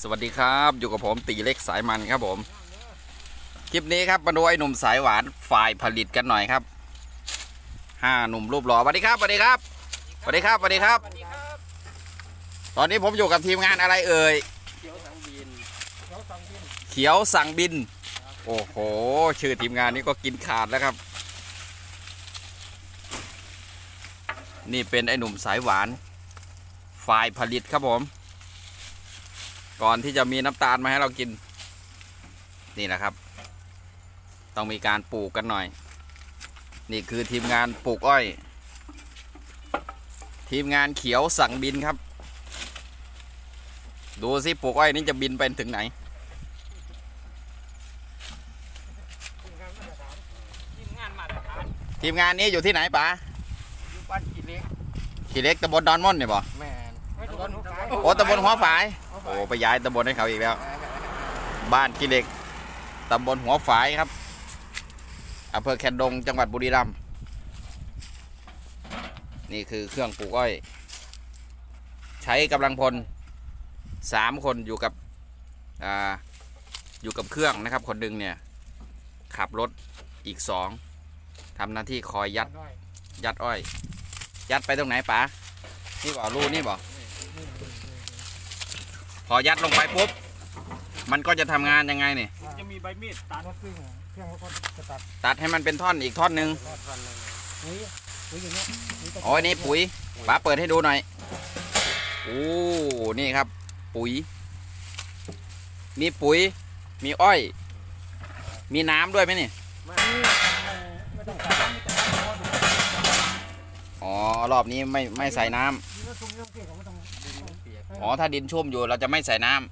สวัสดีครับอยู่กับผมตีเล็กสายมันครับผมคลิปนี้ครับมาดูไอ้หนุ่มสายหวานฝ่ายผลิตกันหน่อยครับ5 หนุ่มรูปหล่อสวัสดีครับสวัสดีครับสวัสดีครับสวัสดีครับตอนนี้ผมอยู่กับทีมงานอะไรเอ่ยเขียวสั่งบินโอ้โหชื่อทีมงานนี้ก็กินขาดแล้วครับนี่เป็นไอ้หนุ่มสายหวานฝ่ายผลิตครับผมก่อนที่จะมีน้ำตาลมาให้เรากินนี่แหละครับต้องมีการปลูกกันหน่อยนี่คือทีมงานปลูกอ้อยทีมงานเขียวสั่งบินครับดูสิปลูกอ้อยนี้จะบินไปถึงไหนทีมงานนี้อยู่ที่ไหนป๋าอยู่บ้านขี้เล็กตำบลดอนม่อนเนี่ยบ่แม่โอ้ตำบลหัวฝายโอ้ไปย้ายตำบลให้เขาอีกแล้วบ้านขี้เล็กตำบลหัวฝายครับอำเภอแคนดงจังหวัดบุรีรัมย์นี่คือเครื่องปลูกอ้อยใช้กำลังพล3 คนอยู่กับเครื่องนะครับคนดึงเนี่ยขับรถอีก2ทำหน้าที่คอยยัดอ้อยยัดไปตรงไหนป๋านี่บ่รูนี่บ่พอยัดลงไปปุ๊บมันก็จะทำงานยังไงเนี่ยจะมีใบมีดตัดเครื่องเขาจะตัดให้มันเป็นท่อนอีกท่อนหนึ่งอ๋อนี่ปุ๋ยป๋าเปิดให้ดูหน่อยโอ้นี่ครับปุ๋ยมีปุ๋ยมีอ้อยมีน้ำด้วยไหมนี่อ๋อรอบนี้ไม่ใส่น้ำอ๋อถ้าดินชุ่มอยู่เราจะไม่ใส่น้ำ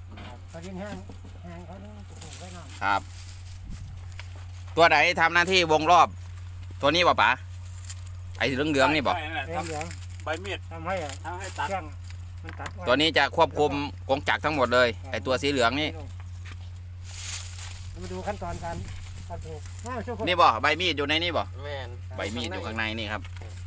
ครับตัวไหนทำหน้าที่วงรอบตัวนี้ป่ะป๋าไอ้เหลืองๆนี่ป่ะใบมีดทำให้ตัดตัวนี้จะควบคุมกงจักรทั้งหมดเลยไอ้ตัวสีเหลืองนี่มาดูขั้นตอนการปลูกนี่ป่ะใบมีดอยู่ในนี่ป่ะใบมีดอยู่ข้างในนี่ครับ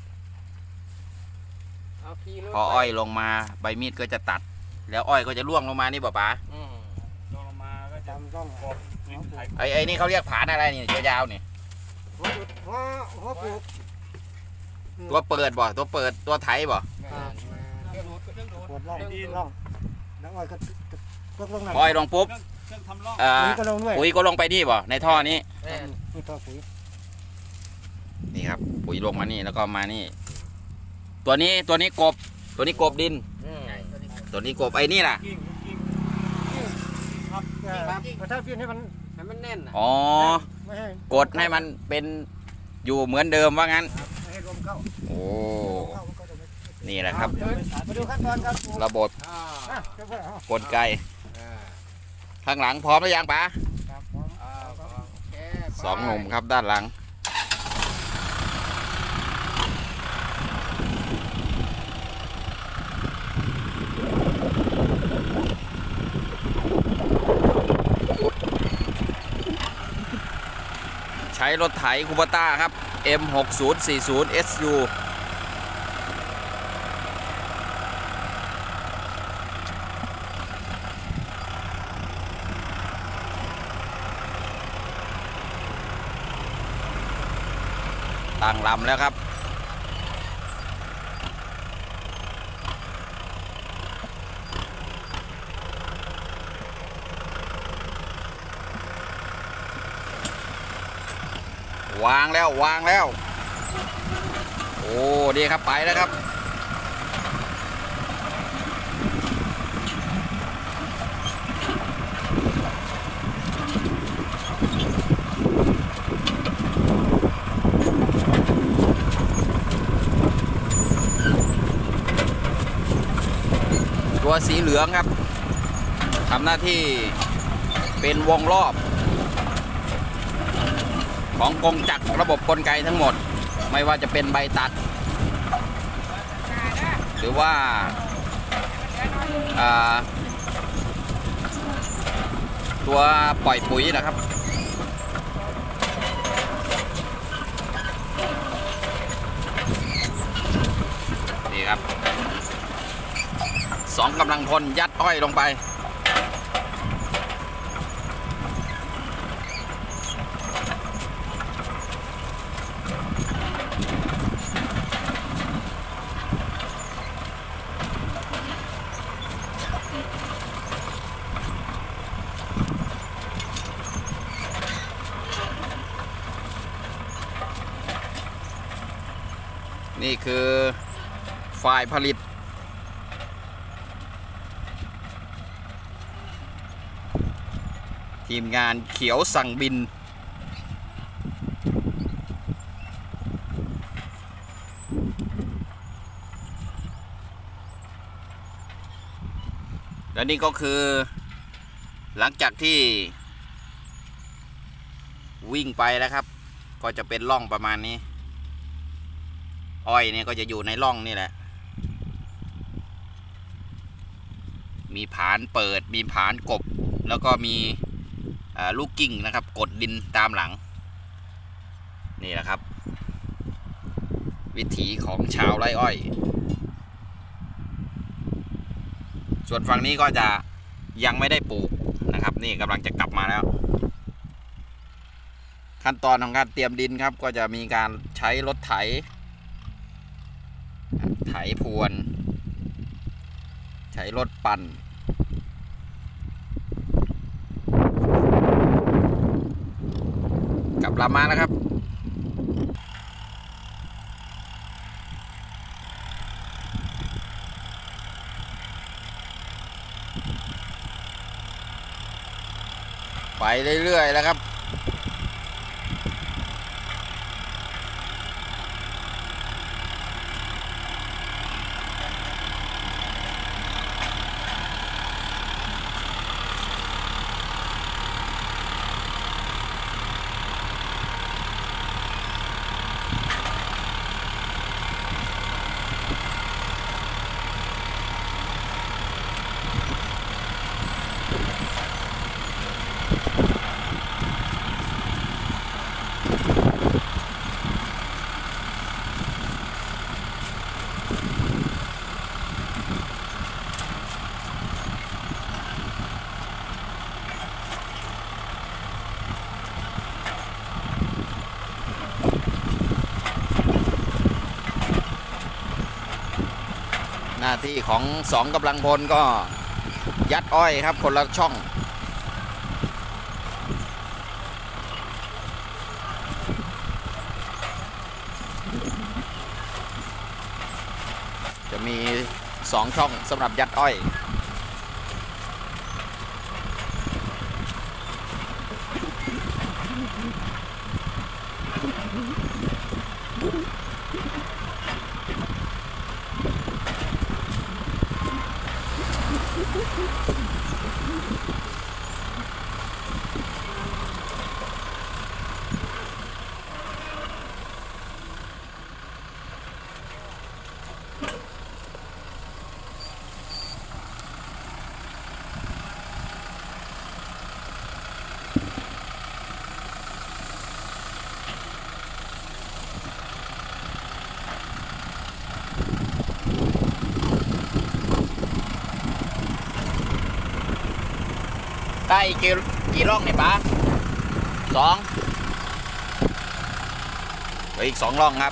พออ้อยลงมาใบมีดก็จะตัดแล้วอ้อยก็จะร่วงลงมานี่ป่ะป๋าลงมาก็จะต้องกบไอ้นี่เขาเรียกผานอะไรนี่ยาวๆนี่หัวปลูกตัวเปิดบ่ตัวเปิดตัวไถบ่อ้อยลงปุ๊บปุ๋ยก็ลงไปนี่บ่ในท่อนี้นี่ครับปุ๋ยลงมานี่แล้วก็มานี่ตัวนี้กบดินตัวนี้กบไอ้นี่ล่ะถ้าเพี้ยนให้มันแน่นอ๋อกดให้มันเป็นอยู่เหมือนเดิมว่างั้นโอ้นี่แหละครับระบบกลไกข้างหลังพร้อมหรือยังป๋า2 หนุ่มครับด้านหลังใช้รถไถคูเบต้าครับ M6040 SU ตั้งลำแล้วครับวางแล้วโอ้ดีครับไปแล้วครับตัวสีเหลืองครับทำหน้าที่เป็นวงรอบของกงจักรระบบกลไกทั้งหมดไม่ว่าจะเป็นใบตัดหรือว่าตัวปล่อยปุ๋ยนะครับ 2 กำลังพลยัดอ้อยลงไปนี่คือฝ่ายผลิตทีมงานเขียวสั่งบินและนี่ก็คือหลังจากที่วิ่งไปแล้วครับก็จะเป็นร่องประมาณนี้อ้อยเนี่ยก็จะอยู่ในร่องนี่แหละมีผานเปิดมีผานกบแล้วก็มีลูกกิ้งนะครับกดดินตามหลังนี่แหละครับวิถีของชาวไร่อ้อยส่วนฝั่งนี้ก็จะยังไม่ได้ปลูกนะครับนี่กำลังจะกลับมาแล้วขั้นตอนของการเตรียมดินครับก็จะมีการใช้รถไถพรวนใช้รถปั่นกลับลำมาแล้วครับไปเรื่อยๆแล้วครับหน้าที่ของ2กำลังพลก็ยัดอ้อยครับคนละช่องจะมี2ช่องสำหรับยัดอ้อยได้กี่ร่องเนี่ยป้า2อีก2ร่องครับ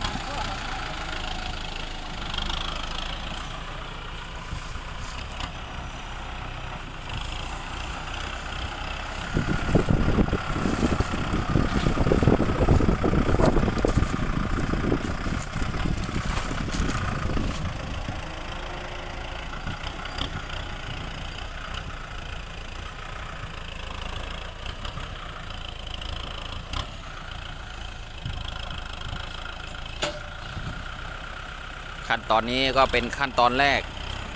ขั้นตอนนี้ก็เป็นขั้นตอนแรก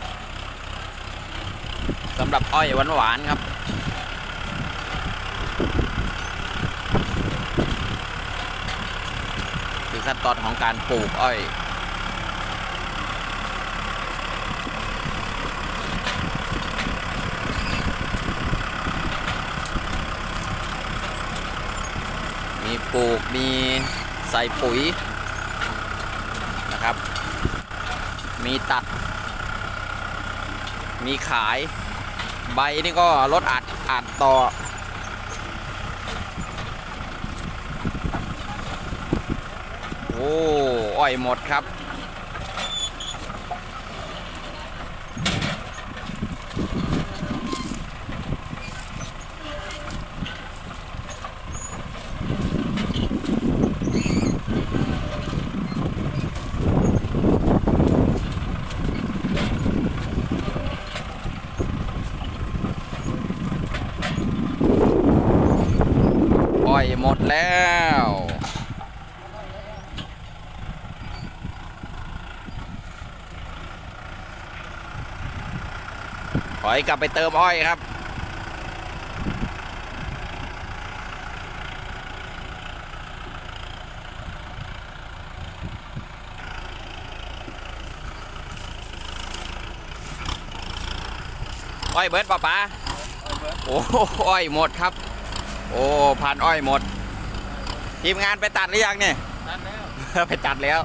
สำหรับอ้อยหวานๆครับคือขั้นตอนของการปลูกอ้อยมีปลูกมีใส่ปุ๋ยนะครับมีตัดมีขายใบนี่ก็ลดอัดต่อโอ้อ้อยหมดครับอ้อยหมดแล้วถอยกลับไปเติมอ้อยครับอ้อยเบิร์ดป่ะป๋าโอ้อ้อยหมดครับโอ้พันอ้อยหมดทีมงานไปตัดหรือยังเนี่ยตัดแล้ว ไปตัดแล้ว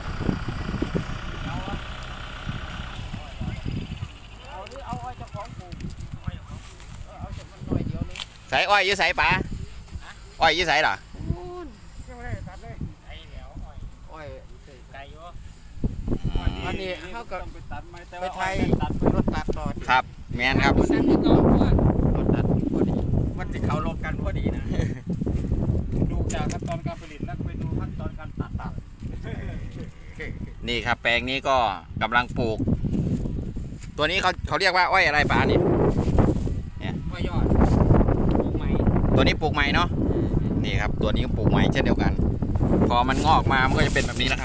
เอาอ้อยเจ้าของปลูกเอาจากมันหน่อยเดียวนึงใส่อ้อยอยู่ใส่ป๋าอ้อยอยู่ใส่เหรอไม่ได้ตัดเลยไอ้เดี๋ยวอ้อยไก่อยู่อันนี้เขาก็ไปไทยรถตัดต่อครับแมนครับรถตัดพอดีมันจะเข้าลงกันพอดีนะดูจากขั้นตอนการผลิตแล้วไปดูขั้นตอนการตัดนี่ครับแปลงนี้ก็กำลังปลูก ตัวนี้เขาเรียกว่าอ้อยอะไรป๋านี่เนี่ยอ้อยยอดปลูกไหมตัวนี้ปลูกใหม่เนาะนี่ครับตัวนี้ก็ปลูกใหม่เช่นเดียวกัน พอมันงอกมามันก็จะเป็นแบบนี้นะครับ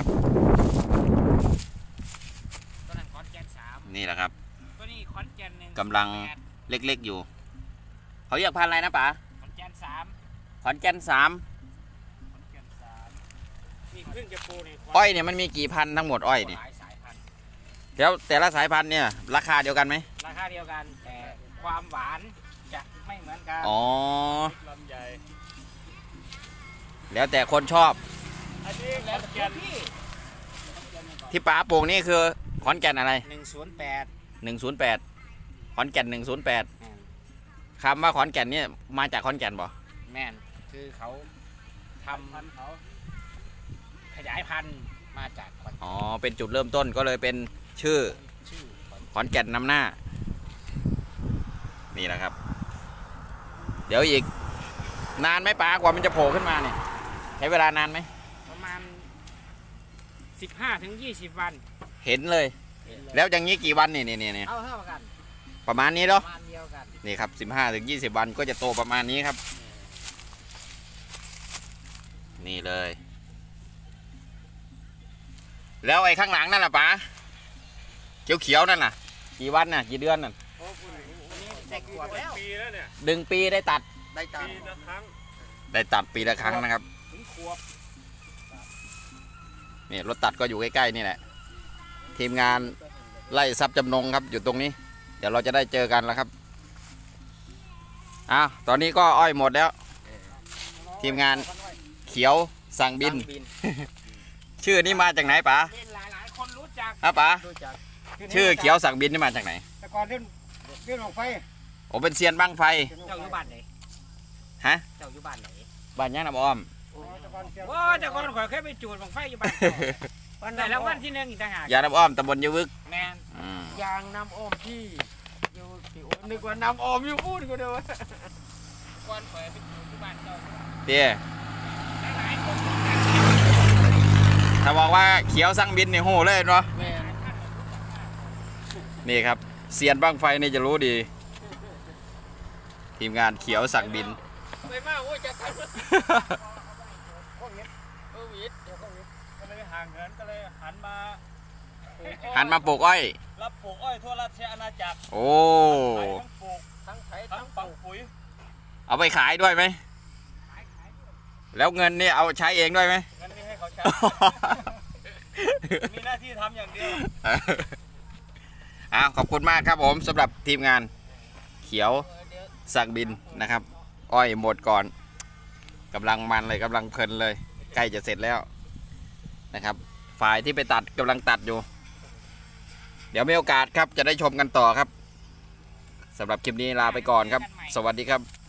ตัวนั้นขอนแก่น3 นี่แหละครับตัวนี้ขอนแก่น1 กำลังเล็กๆอยู่เขาเรียกพันธุ์อะไรนะป๋าขอนแก่น3 ขอนแก่น3 นี่เพิ่งจะปลูกในอ้อยเนี่ยมันมีกี่พันธุ์ทั้งหมดอ้อยนี่หลายสายพันธุ์แล้วแต่ละสายพันธุ์เนี่ยราคาเดียวกันไหมราคาเดียวกันแต่ความหวานจะไม่เหมือนกันอ๋อลำใหญ่แล้วแต่คนชอบอันนี้แล้วแก่นที่ที่ป๋าปลูกนี่คือขอนแก่นอะไร 108 108ขอนแก่น108คำว่าขอนแก่นเนี่ยมาจากขอนแก่นบ่แม่นคือเขาทำขยายพันธุ์มาจากขอนแก่นอ๋อเป็นจุดเริ่มต้นก็เลยเป็นชื่อขอนแก่นนำหน้านี่แหละครับ เดี๋ยวอีกนานไหมป๋ากว่ามันจะโผล่ขึ้นมาเนี่ยใช้เวลานานไหมประมาณ15-20 วันเห็นเลย แล้วอย่างนี้กี่วันนี่เอาเท่ากันประมาณนี้เนาะประมาณเดียวกันนี่ครับ15-20 วันก็จะโตประมาณนี้ครับ นี่เลย แล้วไอ้ข้างหลังนั่นล่ะป๋าเขียวๆนั่นน่ะกี่วันน่ะกี่เดือนน่ะโอ้คุณนี่ได้ขวบแล้วปีแล้วเนี่ย 1 ปีได้ตัดได้ตัดปีละครั้งได้ตัดปีละครั้งนะครับถึงขวบนี่รถตัดก็อยู่ใกล้ๆนี่แหละทีมงานไล่ทรัพย์จำนงครับอยู่ตรงนี้ เดี๋ยวเราจะได้เจอกันแล้วครับตอนนี้ก็อ้อยหมดแล้ว ทีมงานเขียวสั่งบิน ชื่อนี้มาจากไหนป๋าหลายคนรู้จักป๋ารู้จักชื่อเขียวสั่งบินนี่มาจากไหนแต่ก่อนเล่นลงไฟโอ้เป็นเซียนบั้งไฟเจ้าอยู่บ้านไหนฮะเจ้าอยู่บ้านไหนบ้านย่างน้ำอ้อมโอ้แต่ก่อนข่อยเคยไปจูดลงไฟอยู่บ้านวันไหนแล้ววันที่1อีกต่างหากย่างน้ำอ้อมตำบลยะวึกแมนยางน้ำอมที่อยู่ที่นึกว่าน้ำอมอยู่พูดกูเด้อก่อนข่อยไปจูดที่บ้านเจ้าเตี้ยหลายคนถ้าบอกว่าเขียวสั่งบินนี่โหเลยเนาะแมนนี่ครับเซียนบั้งไฟนี่จะรู้ดี ทีมงานเขียวสั่งบินไปมากโอ้ยจะทันโควิดก็เลยห่างเหินก็เลยหันมาปลูกอ้อยรับปลูกอ้อยทั่วราชอาณาจักรโอ้ทั้งปลูกทั้งไถทั้งฝังปุ๋ยเอาไปขายด้วยไหม แล้วเงินนี่เอาใช้เองด้วยไหมเงินนี่ให้เขาใช้ มีหน้าที่ทำอย่างเดียวขอบคุณมากครับผมสำหรับทีมงานเขียวสั่งบินนะครับ อ้อยหมดก่อนกำลังมันเลยกำลังเพลินเลยใกล้จะเสร็จแล้วนะครับฝ่ายที่ไปตัดกำลังตัดอยู่ เดี๋ยวมีโอกาสครับจะได้ชมกันต่อครับสำหรับคลิปนี้ลาไปก่อนครับสวัสดีครับ